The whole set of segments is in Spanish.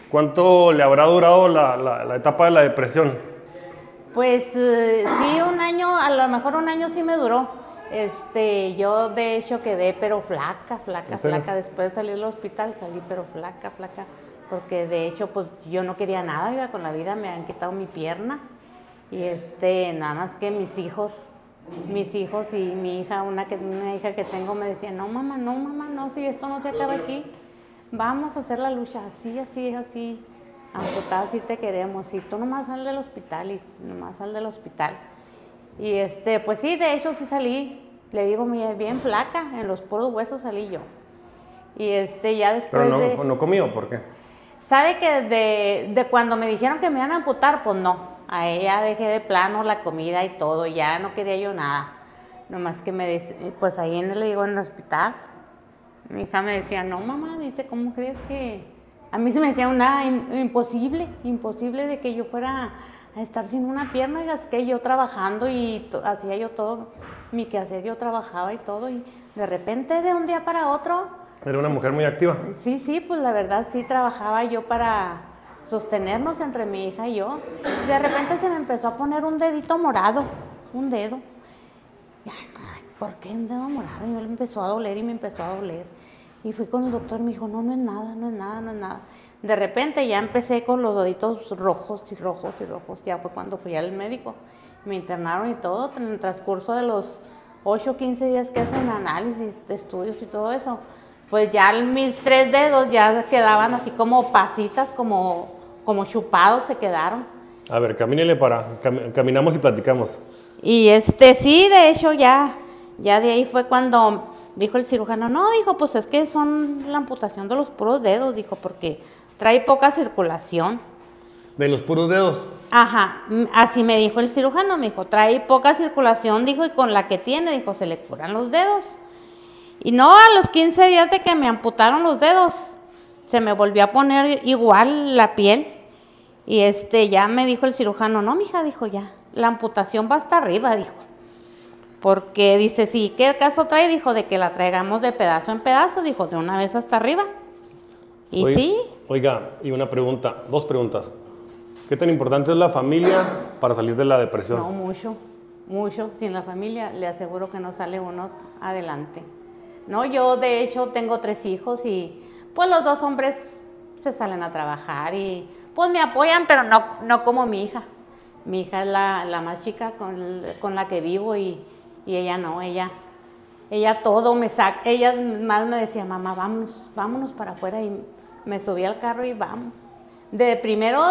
¿Cuánto le habrá durado la etapa de la depresión? Pues sí, un año, a lo mejor un año sí me duró. Yo de hecho quedé pero flaca. Después de salir del hospital salí pero flaca, porque de hecho pues yo no quería nada, oiga, con la vida me han quitado mi pierna y nada más que mis hijos y mi hija, una hija que tengo me decía, no mamá, no, si esto no se acaba aquí, vamos a hacer la lucha, así, amputada, así te queremos, y tú nomás sal del hospital, y pues sí, de hecho sí salí, le digo, bien flaca, en los puros huesos salí yo, y ya después pero no comió, ¿por qué? ¿Sabe que de cuando me dijeron que me iban a amputar? Pues no, a ella dejé de plano la comida y todo, ya no quería yo nada, nomás que pues ahí le digo en el hospital, mi hija me decía, no mamá, dice, ¿cómo crees que...? A mí se me decía imposible de que yo fuera a estar sin una pierna, y es que yo trabajando y hacía yo todo, mi quehacer, yo trabajaba y todo, y de repente de un día para otro... Era una mujer muy activa. Sí, pues la verdad sí trabajaba yo para sostenernos entre mi hija y yo. De repente se me empezó a poner un dedito morado, un dedo. Y, ay, ¿por qué un dedo morado? Y me empezó a doler y me empezó a doler. Y fui con el doctor, me dijo, no es nada. De repente ya empecé con los deditos rojos, ya fue cuando fui al médico. Me internaron y todo, en el transcurso de los 8 o 15 días que hacen análisis, estudios y todo eso. Pues ya mis 3 dedos ya quedaban así como pasitas, como chupados se quedaron. A ver, caminamos y platicamos. Y sí, de hecho ya de ahí fue cuando dijo el cirujano, no, dijo, pues es que son la amputación de los puros dedos, dijo, porque trae poca circulación. ¿De los puros dedos? Ajá, así me dijo el cirujano, me dijo, trae poca circulación, dijo, y con la que tiene, dijo, se le curan los dedos. Y no, a los 15 días de que me amputaron los dedos, se me volvió a poner igual la piel. Y ya me dijo el cirujano, no, mija, dijo, ya, la amputación va hasta arriba, dijo. Porque dice, sí, ¿qué caso trae? Dijo, de que la traigamos de pedazo en pedazo, dijo, de una vez hasta arriba. Y sí. Oiga, y una pregunta, 2 preguntas. ¿Qué tan importante es la familia para salir de la depresión? No, mucho. Sin la familia le aseguro que no sale uno adelante. No, yo de hecho tengo 3 hijos y pues los 2 hombres se salen a trabajar y pues me apoyan, pero no como mi hija. Mi hija es la más chica con la que vivo y ella no, ella todo me saca. Ella más me decía, mamá, vámonos para afuera, y me subí al carro y vamos. De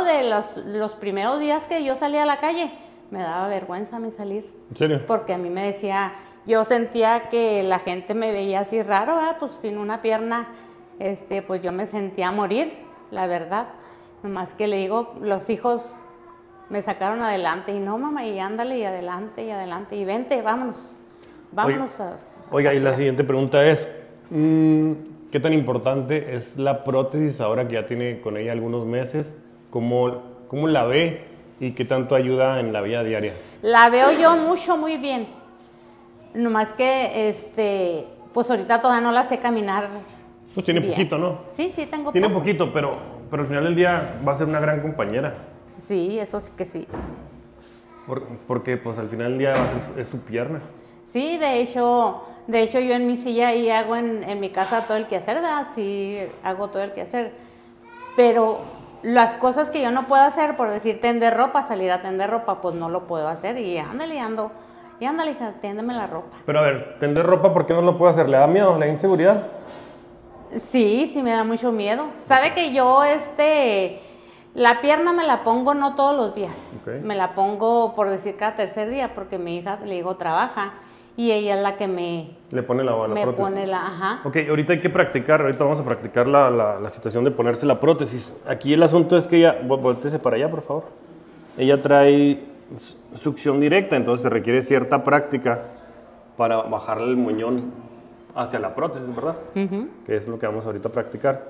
los primeros días que yo salía a la calle, me daba vergüenza a mí salir. ¿En serio? Porque a mí me decía, yo sentía que la gente me veía así raro, pues sin una pierna, pues yo me sentía morir, la verdad. Nomás que le digo, los hijos me sacaron adelante, y no mamá, y ándale, y adelante, y vente, vámonos. Oiga, y la siguiente pregunta es, ¿qué tan importante es la prótesis ahora que ya tiene con ella algunos meses? ¿Cómo la ve y qué tanto ayuda en la vida diaria? La veo yo muy bien. Nomás que, pues ahorita todavía no la sé caminar. Pues tiene bien. Poquito, ¿no? Sí, tengo Tiene poquito, pero al final del día va a ser una gran compañera. Sí, eso sí que sí. Porque pues al final del día es su pierna. Sí, de hecho yo en mi silla ahí hago en mi casa todo el quehacer, ¿verdad? Sí, hago todo el quehacer. Pero las cosas que yo no puedo hacer, por decir tender ropa, salir a tender ropa, pues no lo puedo hacer. Y ándale, hija, tiéndeme la ropa. Pero a ver, tender ropa, ¿por qué no lo puedo hacer? ¿Le da miedo? ¿Le da inseguridad? Sí, me da mucho miedo. Sabe que yo, la pierna me la pongo no todos los días. Okay. Me la pongo, por decir, cada tercer día, porque mi hija, le digo, trabaja. Y ella es la que le pone la prótesis. Me pone ajá. Ok, ahorita hay que practicar, ahorita vamos a practicar la situación de ponerse la prótesis. Aquí el asunto es que ella, voltéese para allá, por favor. Ella trae succión directa, entonces se requiere cierta práctica para bajarle el muñón hacia la prótesis, ¿verdad? Que es lo que vamos ahorita a practicar.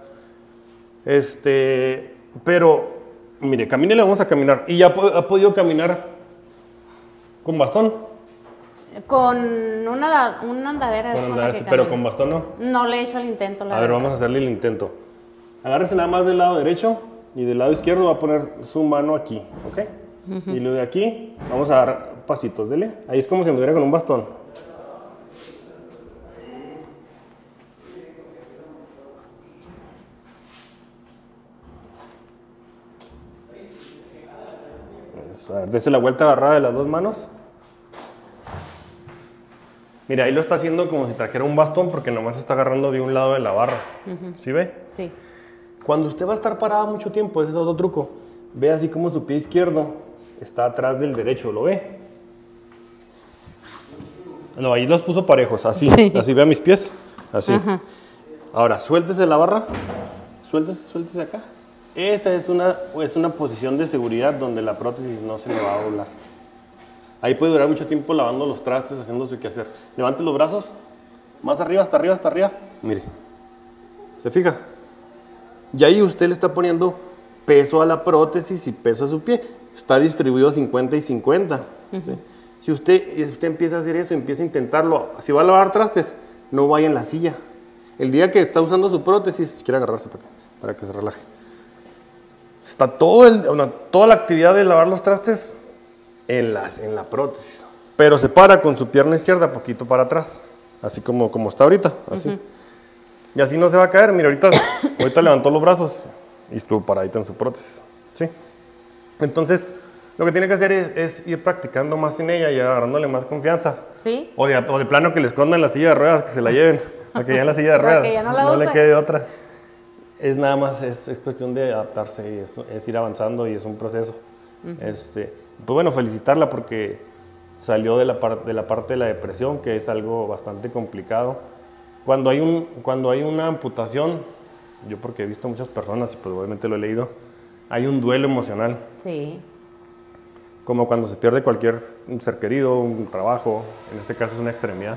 Pero, mire, camínele, vamos a caminar. ¿Y ya ha podido caminar con bastón? Con una andadera. Pero con bastón no. No le he hecho el intento, A ver, vamos a hacerle el intento. Agárrese nada más del lado derecho Y del lado izquierdo va a poner su mano aquí, ¿ok? Y luego de aquí vamos a dar pasitos, dele. Ahí es como si anduviera con un bastón. Eso, a ver, dese la vuelta agarrada de las dos manos. Mira, ahí lo está haciendo como si trajera un bastón porque nomás está agarrando de un lado de la barra. ¿Sí ve? Sí. Cuando usted va a estar parada mucho tiempo, ese es otro truco. Ve así como su pie izquierdo está atrás del derecho, ¿lo ve? No, ahí los puso parejos, así. Sí. Así vea mis pies, así. Ahora, suéltese la barra. Suéltese acá. Esa es una posición de seguridad donde la prótesis no se le va a doblar. Ahí puede durar mucho tiempo lavando los trastes, haciendo su quehacer. Levante los brazos, más arriba, hasta arriba, hasta arriba. Mire, ¿se fija? Y ahí usted le está poniendo peso a la prótesis y peso a su pie. Está distribuido 50 y 50. ¿Sí? Si usted empieza a hacer eso, empieza a intentarlo, si va a lavar trastes, no vaya en la silla. El día que está usando su prótesis, si quiere agarrarse para acá, para que se relaje. Está toda la actividad de lavar los trastes en la prótesis. Pero se para con su pierna izquierda poquito para atrás, así como está ahorita, así. Y así no se va a caer. Mira, ahorita levantó los brazos y estuvo paradito en su prótesis. ¿Sí? Entonces, lo que tiene que hacer es ir practicando más en ella y agarrándole más confianza. ¿Sí? O de plano que le escondan la silla de ruedas, que se la lleven, para que ya en la silla de ruedas que ya no le quede otra. Es nada más, es cuestión de adaptarse y es ir avanzando y es un proceso. Pues bueno, felicitarla porque salió de la parte de la depresión, que es algo bastante complicado. Cuando hay una amputación, yo porque he visto muchas personas y pues obviamente lo he leído, hay un duelo emocional. Sí. Como cuando se pierde un ser querido, un trabajo, en este caso es una extremidad.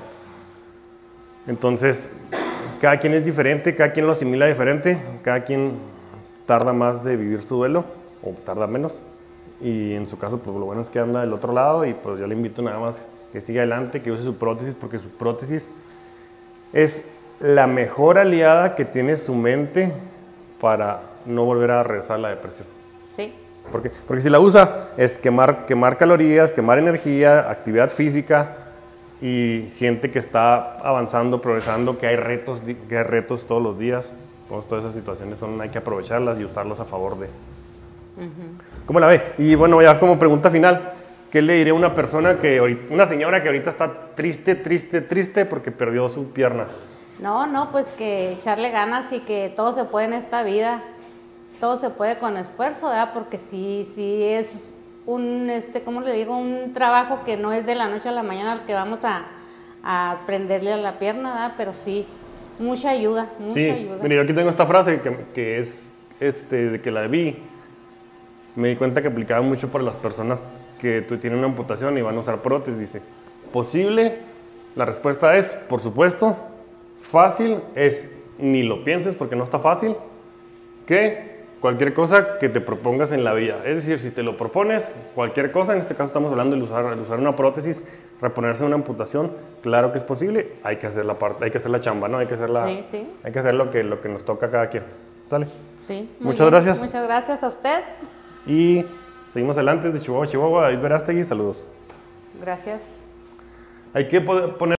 Entonces, cada quien es diferente, cada quien lo asimila diferente, cada quien tarda más de vivir su duelo o tarda menos. Y en su caso, pues lo bueno es que anda del otro lado y pues yo le invito nada más que siga adelante, que use su prótesis, porque su prótesis es la mejor aliada que tiene su mente para no volver a regresar a la depresión. Sí. Porque si la usa es quemar calorías, quemar energía, actividad física y siente que está avanzando, progresando, que hay retos todos los días. Pues todas esas situaciones hay que aprovecharlas y usarlas a favor de. ¿Cómo la ve? Y bueno, ya como pregunta final, ¿qué le diré a una señora que ahorita está triste porque perdió su pierna? No, pues que echarle ganas y que todo se puede en esta vida. Todo se puede con esfuerzo, ¿verdad? Porque sí es ¿cómo le digo? Un trabajo que no es de la noche a la mañana al que vamos a prenderle a la pierna, ¿verdad? Pero sí, mucha ayuda. Mire, yo aquí tengo esta frase que es, de que la vi, me di cuenta que aplicaba mucho para las personas que tienen una amputación y van a usar prótesis. Dice, ¿posible? La respuesta es, por supuesto. Fácil es, ni lo pienses porque no está fácil. ¿Qué? Cualquier cosa que te propongas en la vida. Es decir, si te lo propones, cualquier cosa, en este caso estamos hablando de usar una prótesis, reponerse una amputación, claro que es posible, hay que hacer hay que hacer la chamba, ¿no? Hay que hacer hay que hacer lo que nos toca a cada quien. ¿Sale? Sí. Muchas gracias. Muchas gracias a usted. Y seguimos adelante de Chihuahua, David Verástegui, saludos. Gracias. Hay que poner